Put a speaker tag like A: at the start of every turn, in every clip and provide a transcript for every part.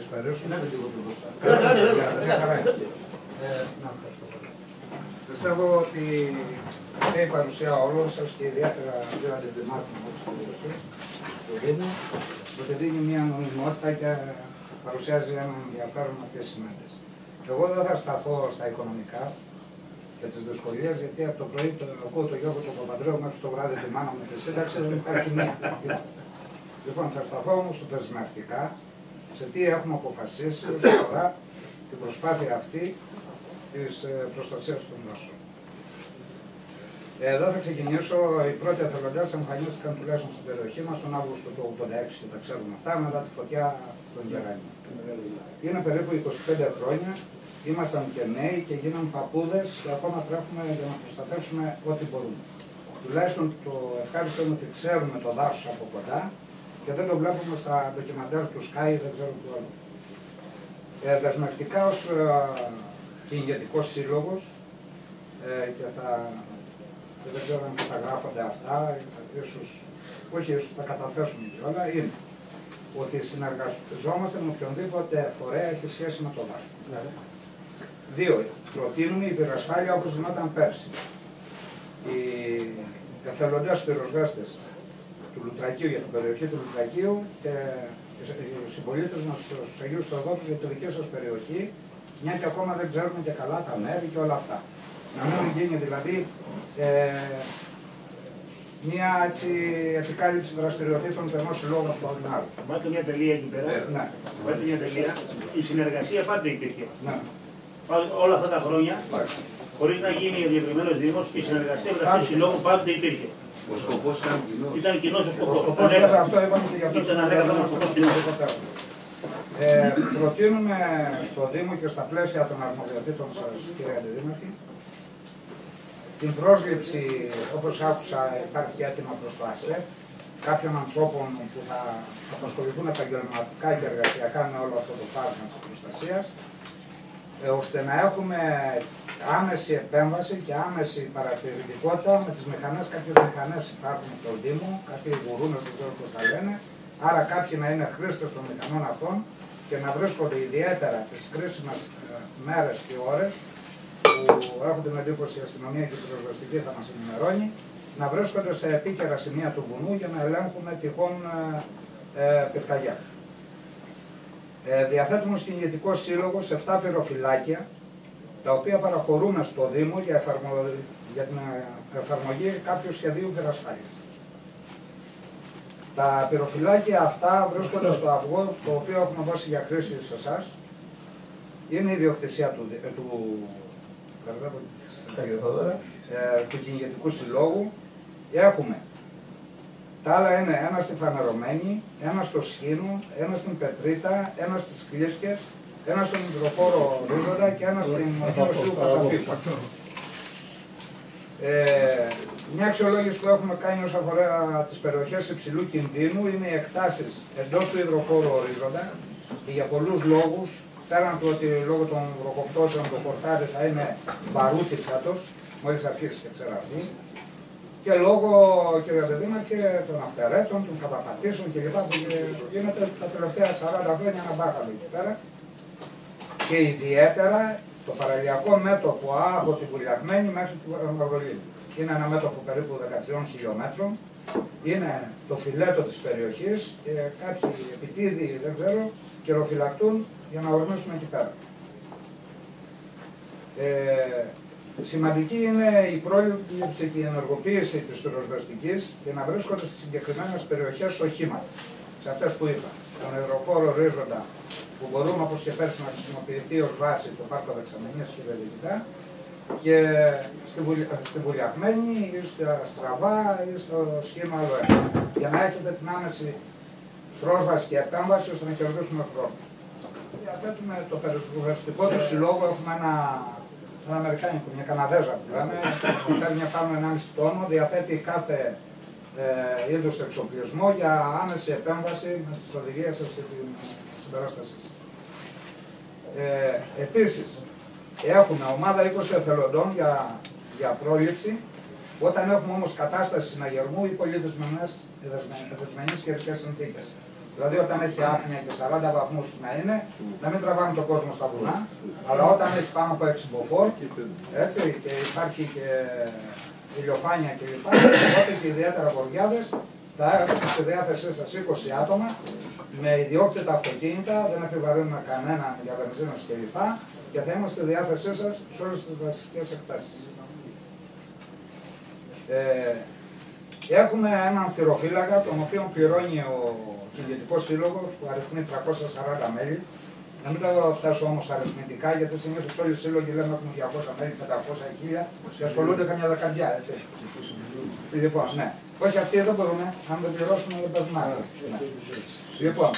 A: καλησπέρισω. Πιστεύω ότι αυτή η παρουσία όλων σας και ιδιαίτερα δύο αντιδημάτων όπως το Δήμο, ότι δίνει μια νομιμότητα και παρουσιάζει ένα ενδιαφέρον αυτή τη συνάντηση. Εγώ δεν θα σταθώ στα οικονομικά και τις δυσκολίες, γιατί από το πρωί ακούω τον Γιώργο τον Παπαντρέου μέχρι το βράδυ τη μάνα με τη σύνταξη, δεν υπάρχει μία. Λοιπόν, θα σταθώ όμως δεσμευτικά σε τι έχουμε αποφασίσει όσον αφορά την προσπάθεια αυτή της προστασίας των δασών. Εδώ θα ξεκινήσω. Οι πρώτοι εθελοντές εμφανίστηκαν τουλάχιστον στην περιοχή μας τον Αύγουστο του 1986 και τα ξέρουμε αυτά, μετά τη φωτιά των Γερανίων. Είναι περίπου 25 χρόνια, ήμασταν και νέοι και γίναμε παππούδες και ακόμα τρέχουμε για να προστατεύσουμε ό,τι μπορούμε. Τουλάχιστον το ευχάριστο είναι ότι ξέρουμε το δάσος από κοντά και δεν το βλέπουμε στα ντοκιμαντέρ του Sky ή δεν ξέρω του άλλου. Δεσμευτικά ως κυνηγετικός σύλλογος και δεν ξέρω αν καταγράφονται αυτά, ίσως θα καταθέσουμε και όλα, είναι ότι συνεργαζόμαστε με οποιονδήποτε φορέα έχει σχέση με το δάσο. Δύο, προτείνουμε η πυρασφάλεια όπως γινόταν πέρσι. Οι εθελοντές πυροσβέστες του Λουτρακίου για την περιοχή του Λουτρακίου και οι συμπολίτες μας στους Αγίους Θεοδόρους για τη δική σας περιοχή, μια και ακόμα δεν ξέρουμε και καλά τα μέρη και όλα αυτά. Να μην γίνει δηλαδή μια επικάλυψη δραστηριοτήτων του ενός συλλόγου από τον άλλο.
B: Βάλτε μια τελεία εκεί πέρα.
A: Ναι.
B: Βάλτε μια τελεία. Η συνεργασία πάντα υπήρχε.
A: Ναι.
B: Όλα αυτά τα χρόνια, χωρίς να γίνει ο διακριμένος Δήμος, η συνεργασία μεταξύ συλλόγων πάντα υπήρχε.
C: Ο σκοπός ήταν κοινός.
B: Ήταν κοινός ο σκοπός.
A: Αυτό είπαμε και γι' αυτό προτείνουμε στο Δήμο και στα πλαίσια των αρμοδιοτήτων σας, κύριε Αντιδήμαρχη, την πρόσληψη, όπως άκουσα, υπάρχει και έτοιμα προς το ΑΣΕΠ, κάποιων ανθρώπων που θα απασχοληθούν επαγγελματικά και εργασιακά με όλο αυτό το φάσμα της προστασίας, ώστε να έχουμε άμεση επέμβαση και άμεση παρατηρητικότητα με τις μηχανές. Κάποιες μηχανές υπάρχουν στον Δήμο, κάποιοι γουρούνες, δεν ξέρω πώς τα λένε, άρα κάποιοι να είναι χρήστες των μηχανών αυτών και να βρίσκονται ιδιαίτερα τις κρίσιμες μέρες και ώρες, που έχουν την εντύπωση η αστυνομία και η πυροσβεστική θα μας ενημερώνει, να βρίσκονται σε επίκαιρα σημεία του βουνού για να ελέγχουμε τυχόν πυρκαγιά. Διαθέτουμε ως κυνηγετικός σύλλογος 7 πυροφυλάκια, τα οποία παραχωρούμε στο Δήμο για την εφαρμογή κάποιου σχεδίου πυρασφάλειας. Τα πυροφυλάκια αυτά βρίσκονται στο αυγό, το οποίο έχουμε δώσει για χρήση σε εσάς. Είναι η ιδιοκτησία του κυνηγετικού συλλόγου. Έχουμε τα άλλα είναι ένα στη Φανερωμένη, ένα στο Σχήνο, ένα στην Πετρίτα, ένα στις Κλίσκες, ένα στον υδροφόρο Ρίζοντα και ένα στην Νόσιου Καταφύγου. Μια αξιολόγηση που έχουμε κάνει όσον αφορά τις περιοχές υψηλού κινδύνου είναι οι εκτάσεις εντός του υδροφόρου Ορίζοντα και για πολλούς λόγους, πέραν του ότι λόγω των βροχοπτώσεων το πορτάρι θα είναι βαρούτι φέτος, μόλις αρχίσει και ξεραθεί, και λόγω, κύριε Αντιδήμαρχε, των αυτερέτων, των καταπατήσεων κλπ. Που γίνεται τα τελευταία 40 χρόνια ένα μπάχαλο εκεί πέρα. Και ιδιαίτερα το παραλιακό μέτωπο από τη Βουλιαγμένη μέχρι τη Μαυρολίνη. Είναι ένα μέτωπο περίπου 13 χιλιόμετρων. Είναι το φιλέτο της περιοχής και κάποιοι επιτίδιοι, δεν ξέρω, καιροφυλακτούν για να ορμήσουν εκεί πέρα. Σημαντική είναι η πρόληψη και η ενεργοποίηση της πυροσβεστικής και να βρίσκονται στις συγκεκριμένες περιοχές οχήματα. Σε αυτές που είπα, στον υδροφόρο Ρίζοντα, που μπορούμε όπως και πέρσι να χρησιμοποιηθεί ως βάση το πάρκο Δεξαμενής και Βελγικά, και στη Βουλιαγμένη ή στα Στραβά ή στο σχήμα άλλο ένα, για να έχετε την άμεση πρόσβαση και επέμβαση ώστε να κερδίσουμε χρόνο. Διαθέτουμε το πυροσβεστικό του συλλόγου, έχουμε ένα αμερικάνικο, μια Καναδέζα που λέμε, που παίρνει πάνω 1,5 τόνο, διαθέτει κάθε είδους εξοπλισμό για άμεση επέμβαση με τις οδηγίες σας και την συμπεράστασή σας. Επίσης, έχουμε ομάδα 20 εθελοντών για πρόληψη. Όταν έχουμε όμως κατάσταση συναγερμού ή πολύ δεσμενείς καιρικές συνθήκες, Δηλαδή όταν έχει άπνοια και 40 βαθμούς να είναι, να μην τραβάμε τον κόσμο στα βουνά, αλλά όταν έχει πάνω από 6 μποφόρ, έτσι, και υπάρχει και ηλιοφάνεια κλπ. Τότε και ιδιαίτερα βοριάδες θα έχετε στη διάθεσή σας 20 άτομα με ιδιόκτητα αυτοκίνητα, δεν επιβαρύνουμε κανέναν για βενζίνες κλπ. Και θα είμαστε στη διάθεσή σας σε όλες τις δασικές εκτάσεις. Έχουμε έναν θυροφύλακα, τον οποίο πληρώνει ο Κυνηγετικός Σύλλογος, που αριθμεί 340 μέλη. Να μην το φτάσω όμως αριθμητικά, γιατί συνήθως όλοι οι σύλλογοι λέμε έχουμε 200 μέλη, 500, 1000 και ασχολούνται καμιά δεκαετία, έτσι. Λοιπόν, ναι. Όχι, αυτοί δεν μπορούν, αν δεν πληρώσουν δεν παίρνουν. Ναι. Λοιπόν,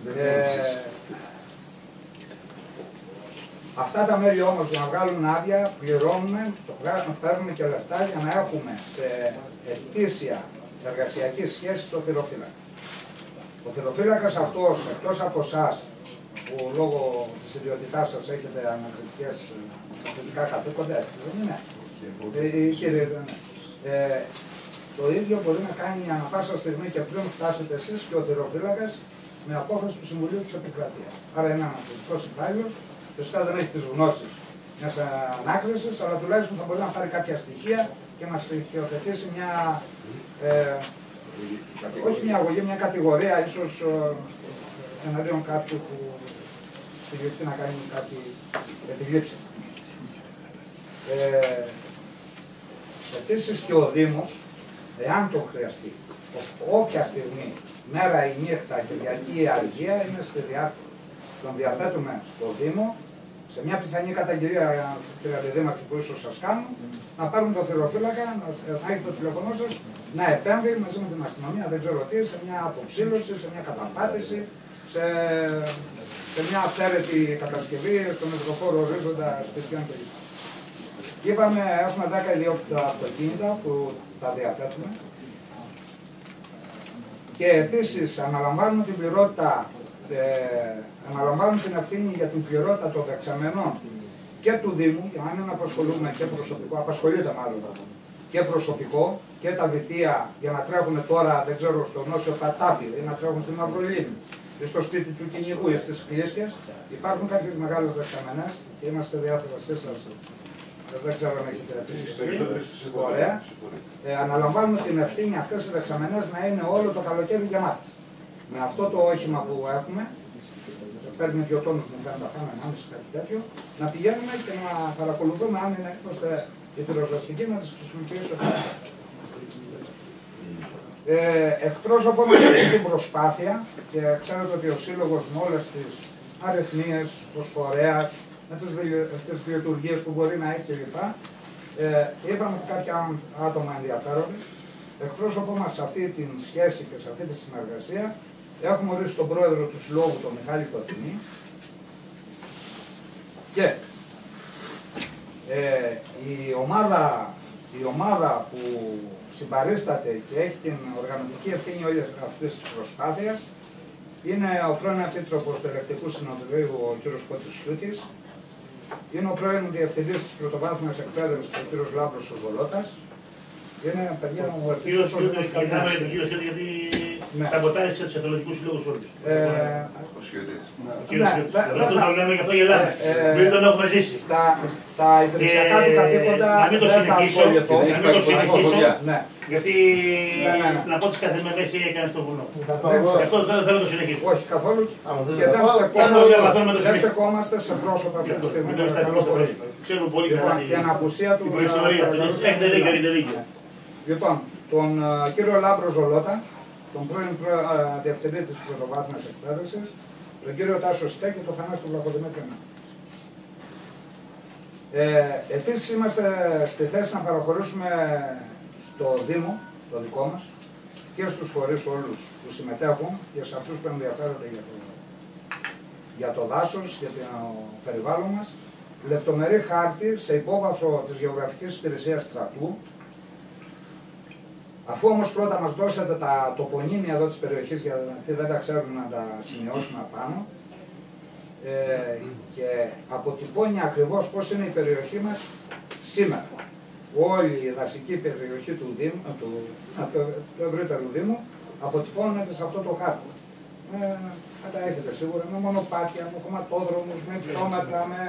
A: αυτά τα μέλη όμως για να βγάλουν άδεια πληρώνουμε, παίρνουμε και λεφτά για να έχουμε σε ετήσια εργασιακή σχέση στο θυροφύλακα. Ο θυροφύλακας αυτός, εκτός από εσάς, που λόγω της ιδιότητάς σας έχετε ανακριτικά καθήκοντα, έτσι δεν είναι. Κύριε, το ίδιο μπορεί να κάνει ανά πάσα στιγμή και πριν φτάσετε εσείς και ο θυροφύλακας με απόφαση του Συμβουλίου της Επικρατείας. Άρα είναι ανακριτικός υπάλληλος, φυσικά δεν έχει τις γνώσεις μιας ανάκρισης, αλλά τουλάχιστον θα μπορεί να πάρει κάποια στοιχεία και να στοιχειοθετήσει μια, όχι μια αγωγή, μια κατηγορία ίσως εναντίον κάποιου που συλληφθεί να κάνει κάποια επιλήψη. Επίσης και ο Δήμος, εάν το χρειαστεί, όποια στιγμή, μέρα ή νύχτα, Κυριακή ή Αργία, είναι στη διάθεση. Τον διαθέτουμε στο Δήμο, σε μια πιθανή καταγγελία, κύριε Αντιδήμαρχε, που ίσως σας κάνουν, να πάρουν το θυροφύλακα, να έχει το τηλέφωνό σας, να επέμβει μαζί με την αστυνομία, δεν ξέρω τι, σε μια αποψήλωση, σε μια καταπάτηση, σε μια αυθαίρετη κατασκευή, στο μετροφόρο ορίζοντα σπιτιών κλπ. Είπαμε, έχουμε 10 ιδιόκτητα αυτοκίνητα που τα διαθέτουμε. Και επίσης αναλαμβάνουμε την πληρότητα, αναλαμβάνουμε την ευθύνη για την πληρότητα των δεξαμενών και του Δήμου, για να μην απασχολούμε και προσωπικό, απασχολείται μάλλον και προσωπικό και τα βιτία για να τρέχουν τώρα, δεν ξέρω, στο γνώσιο Πατάπη ή να τρέχουν στη Μαυρολίνη ή στο σπίτι του κυνηγού ή στις Κλίσκες. Υπάρχουν κάποιες μεγάλες δεξαμενές και είμαστε διάθεσοι σας. Δεν ξέρω αν έχετε επίσης. Ωραία. Αναλαμβάνουμε την ευθύνη αυτές οι δεξαμενές να είναι όλο το καλοκαίρι γεμάτες. Με αυτό το όχημα που έχουμε, παίρνει 2 τόνους μου, κάνει τα πάνω, 1,5 κάτι τέτοιο, να πηγαίνουμε και να παρακολουθούμε αν είναι ώστε οι πυροσβεστικοί να τις χρησιμοποιήσουν. Εκτός από αυτή την προσπάθεια, και ξέρετε ότι ο Σύλλογος με όλες τις αριθμίες, ως φορέας, με τις λειτουργίες που μπορεί να έχει κλπ. Είπαμε ότι κάποια άτομα ενδιαφέρονται. Εκπρόσωπό μας σε αυτή τη σχέση και σε αυτή τη συνεργασία έχουμε ορίσει τον πρόεδρο του Συλλόγου, τον Μιχάλη Κωτεινή. Και η ομάδα που συμπαρίσταται και έχει την οργανωτική ευθύνη όλης αυτής της προσπάθειας είναι ο πρώην Επίτροπος του Ελεκτικού Συνοδρίου, ο κ. Κώστης Σλούκης, είναι ο πρώην Διευθυντής της Πρωτοβάθμιας Εκπαίδευσης, ο κ. Λάμπρος Βολότας. Είναι παιδιά μου ο Επίτροπος του
B: Ελεκτικού γιατί σαμποτάρισε τους εθελοντικούς συλλόγους όλους.
C: Ο Σιωτής.
B: Αυτό το λέμε και αυτό γελάμε. Πριν τον έχουμε ζήσει.
A: Στα υπηρεσιακά του καθήκοντα δεν θα ασχοληθώ.
B: Να μην το συνεχίσω. Γιατί να πω τις καθημερινές έκανε στο βουνό. Αυτό δεν θέλω να το συνεχίσω.
A: Όχι καθόλου. Και δεν στεκόμαστε σε πρόσωπα αυτή τη στιγμή.
B: Ξέρουμε πολύ καλά
A: την απουσία του.
B: Την προϊστορία. Έχετε δίκιο.
A: Λοιπόν, τον κύριο Λάμπρο Ζολότα, τον πρώην Διευθυντή της Πρωτοβάθμιας Εκπαίδευσης, τον κύριο Τάσο Στέ και τον Θανάση του Βλαχοδημήτρη. Επίσης είμαστε στη θέση να παραχωρήσουμε στο Δήμο, το δικό μας, και στους φορείς όλους που συμμετέχουν και σε αυτούς που ενδιαφέρονται για το δάσος, για το περιβάλλον μας, λεπτομερή χάρτη σε υπόβαθρο της Γεωγραφικής Υπηρεσίας Στρατού. Αφού όμως πρώτα μας δώσετε τα τοπονύμια εδώ της περιοχής, γιατί δεν τα ξέρουμε να τα σημειώσουμε απάνω, και αποτυπώνει ακριβώς πώς είναι η περιοχή μας σήμερα. Όλη η δασική περιοχή του ευρύτερου Δήμου αποτυπώνεται σε αυτό το χάρτη. θα τα έχετε σίγουρα, με μονοπάτια, με κομματόδρομους, με ψώματα, με...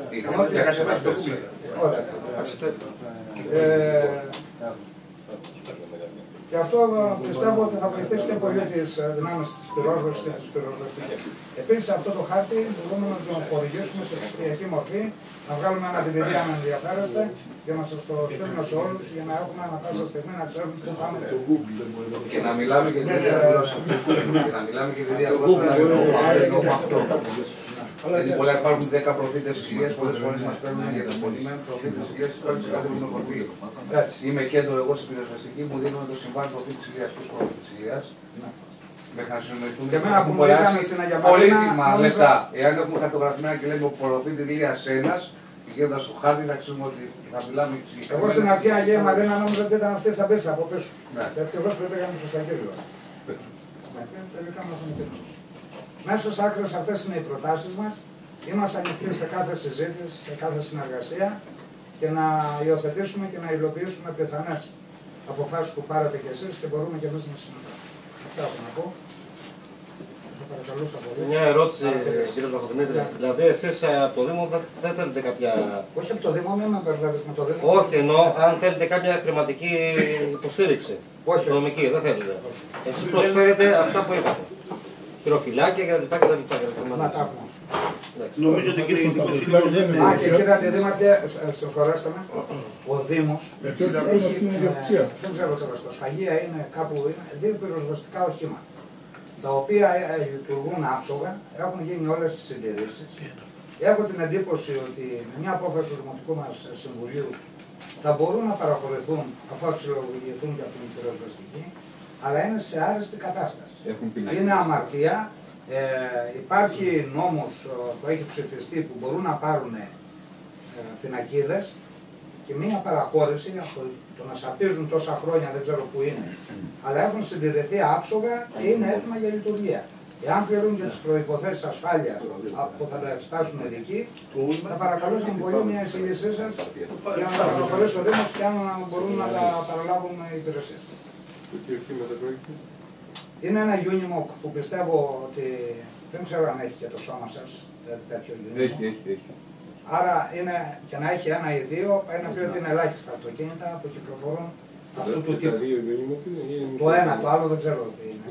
A: Και αυτό πιστεύω ότι θα βοηθήσει και πολύ τις δυνάμεις της πυρόσβεσης και τις πυροσβεστικές. Επίσης αυτό το χάρτη μπορούμε να το χορηγήσουμε σε ψηφιακή μορφή, να βγάλουμε ένα DVD αν ενδιαφέρεστε και να σας το στείλουμε σε όλους για να έχουμε ανά πάσα στιγμή να ξέρουμε πού πάμε.
C: Και να μιλάμε και την ίδια γλώσσα. Και να μιλάμε και την ίδια γλώσσα. Γιατί πολλά υπάρχουν 10 προφήτες της Ηλίας, πολλές φορές μας παίρνουν για τον πολύ με προφήτες της Ηλίας της κάθε μορφή. Είμαι κέντρο εγώ στην πυροσβεστική, μου δίνουν το συμβάν προφήτη της Ηλίας, τους προφήτες της Ηλίας. Μέχρι να συνοηθούν
A: και εμένα που μου έκανε στην Αγιαμαρίνα.
C: Πολύτιμα λεπτά. Εάν έχουμε χαρτογραφημένα και λέμε ο προφήτη Ηλίας ένας, πηγαίνοντας στο χάρτη θα ξέρουμε ότι θα μιλάμε εξηγητικά.
A: Εγώ στην αρχή Αγία Μαρίνα νόμιζα ότι ήταν αυτές τα πέσα από πίσω. Και ευτυχώς πρέπει να στο σταγγέλιο. Τελικά μάθαμε και εμείς. Μέσα στις άκρες αυτές είναι οι προτάσεις μας. Είμαστε ανοιχτοί σε κάθε συζήτηση, σε κάθε συνεργασία και να υιοθετήσουμε και να υλοποιήσουμε πιθανές αποφάσεις που πάρετε κι εσείς και μπορούμε κι εμείς να συμμετάσχουμε. Αυτά έχω να πω. Θα παρακαλούσα πολύ.
D: Μια ερώτηση, κύριε Παπαδημήτρη. Δηλαδή, εσείς από το Δήμο δεν θέλετε κάποια.
A: Όχι από το Δήμο, μην με μπερδεύεις με το Δήμο.
D: Όχι, εννοώ αν θέλετε κάποια χρηματική υποστήριξη.
A: Όχι.
D: Οικονομική, δεν θέλετε. Εσείς προσφέρετε αυτά που είπατε. Πυροφυλάκια κτλ.
A: Να τα πούμε.
B: Νομίζω ότι κύριε Γενικό
A: και κύριε Αντιδήμαρχε, συγχωρέστε με, ο Δήμος έχει, δεν ξέρω στο Σφαγεία είναι κάπου, δύο πυροσβεστικά οχήματα, τα οποία λειτουργούν άψογα, έχουν γίνει όλες τις συντηρήσεις. Έχω την εντύπωση ότι με μια απόφαση του Δημοτικού μας Συμβουλίου θα μπορούν να παραχωρηθούν αφού αξιολογηθούν για την πυροσβεστική, αλλά είναι σε άρεστη κατάσταση. Είναι αμαρτία. Υπάρχει νόμος που έχει ψηφιστεί που μπορούν να πάρουν πινακίδες και μία παραχώρηση από το να σαπίζουν τόσα χρόνια, δεν ξέρω που είναι, αλλά έχουν συντηρηθεί άψογα και είναι έτοιμα για λειτουργία. Εάν πληρούν και τις προϋποθέσεις ασφάλειας που θα τα φτάσουν εκεί, θα παρακαλούσαμε πολύ μια εισήγησή σας για να τα προχωρήσει ο Δήμος και αν μπορούν να τα παραλάβουν οι υπηρεσίες. Είναι ένα Unimog που πιστεύω ότι δεν ξέρω αν έχει και το σώμα σας τέτοιο Unimog.
C: Έχει.
A: Άρα είναι, και να έχει ένα ή δύο, ένα πει ότι είναι ελάχιστα αυτοκίνητα που κυκλοφορούν αυτού του τύπου. Το ένα, το άλλο δεν ξέρω τι είναι.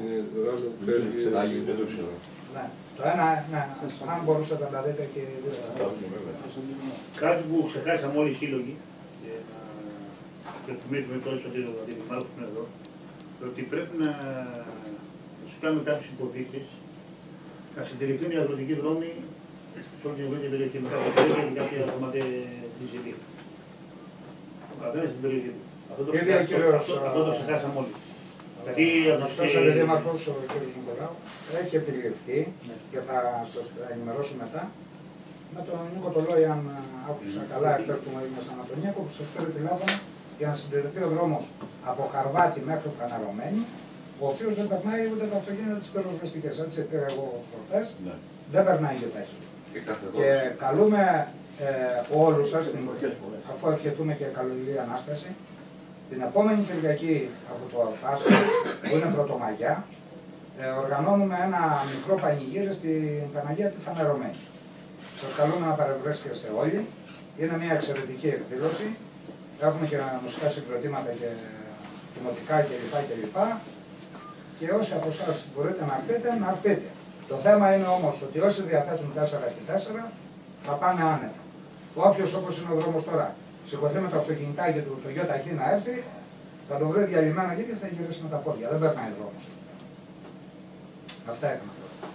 A: Ναι, το ένα, ναι, αν μπορούσατε να τα δείτε και οι δύο.
B: Κάτι που ξεχάσαμε όλοι οι σύλλογοι, και να θυμίζουμε τώρα στον κύριο Δημάρχο που είναι εδώ, ότι πρέπει να σου κάνουμε κάποιες υποδείξεις, να συντηρηθούν οι αγροτικοί δρόμοι σε όλη την ευρύτερη περιοχή με κάποια περιοχή και κάποια κομμάτια της Ιλίας. Ο καθένας στην περιοχή του. Αυτό το ξεχάσαμε όλοι.
A: Αυτός ο Δήμαρχος, ο κ. Νικολάου, έχει επιληφθεί και θα σας ενημερώσω μετά. Με τον Νίκο το Λόι, αν άκουσα καλά εκτός που ήμασταν από τον Νίκο, που σας πήρε τηλέφωνο για να συντηρηθεί ο δρόμος από Χαρβάτη μέχρι Φαναρωμένη, ο οποίος δεν περνάει ούτε τα αυτοκίνητα της πυροσβεστικής. Έτσι πήρα εγώ προχτές, δεν περνάει και ταχύτητα. Και καλούμε όλους σας, αφού ευχηθούμε και καλή Ανάσταση, την επόμενη Κυριακή από το Πάσχα, που είναι Πρωτομαγιά, οργανώνουμε ένα μικρό πανηγύρι στην Παναγία τη Φανερωμένη. Σας καλούμε να παρευρέσκεστε όλοι. Είναι μια εξαιρετική εκδήλωση. Έχουμε και μουσικά συγκροτήματα και δημοτικά κλπ. Και όσοι από εσάς μπορείτε να έρθετε, να έρθετε. Το θέμα είναι όμως ότι όσοι διαθέτουν 4x4 θα πάνε άνετα. Όποιος όπως είναι ο δρόμος τώρα, σηκωθεί με το αυτοκινητάκι του, το γιο ταχύ να έρθει, θα το βρει διαλυμένα εκεί και θα γυρίσει με τα πόδια. Δεν περνάει δρόμος. Αυτά έκανα τώρα.